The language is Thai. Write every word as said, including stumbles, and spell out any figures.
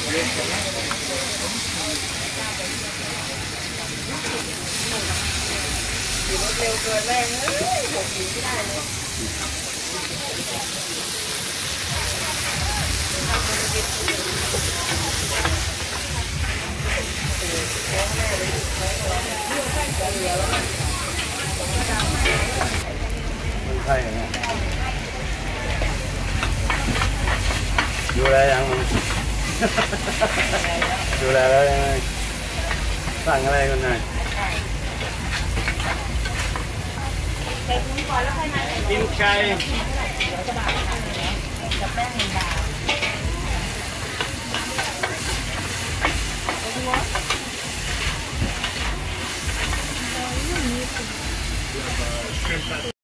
ขี่รถเร็วเกินแรงเอ้ยหกหนีไม่ได้เลยมันใช่ยังไงดูแลยังมึงดูแลแล้วยังไงสั่งอะไรกันหน่อยกินไก่กับแป้งหนึ่งบาท